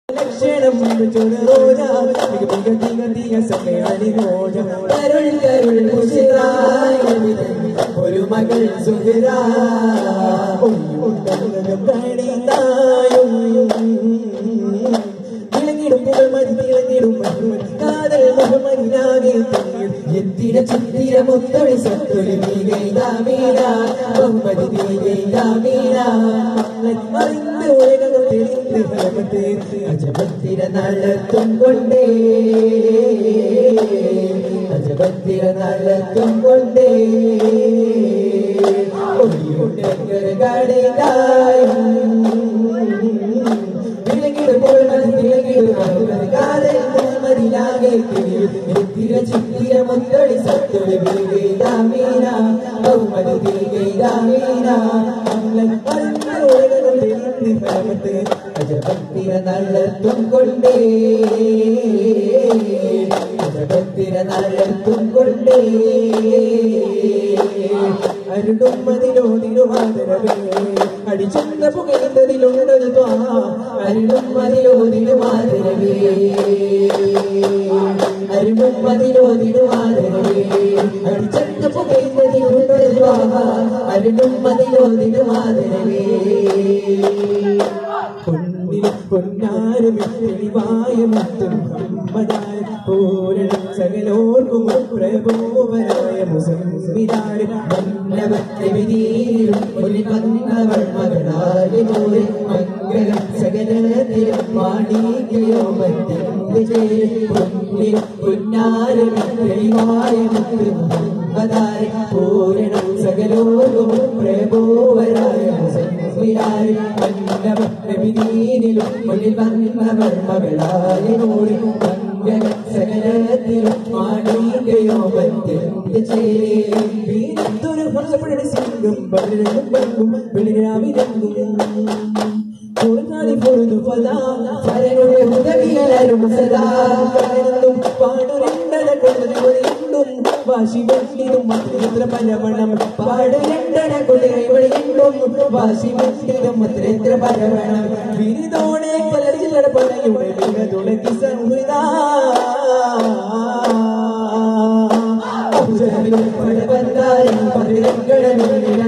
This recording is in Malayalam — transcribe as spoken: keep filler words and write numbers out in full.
ലക്ഷണം ചുടറോജ മിക മിക തിക തിക സമയാടി റോജ കരുൾ കരുൾ കുശിറായ ഒരു മകൾ സുഹറ ഉണ്ടകം കണിതായും ഇളങ്ങിടും പുകൾമതി തിളങ്ങിടും കാതൽ മുഖമതിനാകെ എത്തിര ചിത്തിര മുത്തൊളി സത്തൊളി നീകൈതാമീന ബഹുമതി നീകൈതാമീന അറിந்து ഉലകം തെളിந்து ഫലമത്തെ അജപത്തിര നടത്തും കൊണ്ടേ അജപത്തിര നടത്തും കൊണ്ടേ ഒളിയുണ്ടങ്കര കണിതായും വിളങ്ങിടുമ്പോൾ മതി വിളങ്ങിടും കാതൽ മുഖമതിനാകെ എത്തിര ചിത്തിര മുത്തൊളി സത്തൊളി നീകൈതാമീന ബഹുമതി നീകൈതാമീന അജപത്തിര നടത്തും കൊണ്ടേ അജപത്തിര നടത്തും കൊണ്ടേ അരുടും മതിലോതിലുമാതരവേ അടിച്ചെന്ന പുകയുന്നതിലുണ്ടത് ത്വാ അരുടും മതിലോതിലുമാതരവേ അരുടും മതിലോതിലുമാതരവേ അടിച്ചെന്ന പുകയുന്നതിലുണ്ടത് ത്വാ അരുടും മതിലോതിലുമാതരവേ പൊന്നാരും തെളിവായ മുത്തും മുഹമ്മദായ പൂരണം സകലോർക്കും പ്രഭുവനായ മുസമ്മിദായ മന്നവത്തിലും ഒരു കന്നവൾ മകളായ മോരെ മംഗളം സകലത്തിലും മാണിക്കയോ മറ്റിന്റെ പൊന്നാരും തെളിവായ മുത്തും മുഹമ്മദായ പൂരണം സകലോർക്കും പ്രഭുവനായ മുസമ്മിദായ മന്നവത്തിലും ഒരു കന്നവൾ മകളായ മോരെ മംഗളം സകലത്തിലും മാണിക്കയോ മറ്റിന്റെ ചേരിന്തൊരു ഭാഷപ്പെടണ സിംഗം പലരും പങ്കും വെളിരാവിരങ്ങും പൊറുതാടി പൊറുതു പദാ പരനുടെ ഉദവിയലരും സദാ പലരും പാടുരണ്ടന കൊണ്ടും വാശി വെട്ടിടും മത്രേത്ര പരവണം പാടുരണ്ടന കൊണ്ടും വാശി വെട്ടിടും മത്രേത്ര പരവണം വിരിതോടെ കലർച്ചിലട പടയുടെ വിനതുളക്കി സൗഹൃദാ പടപന്താരം പതിരങ്ങളും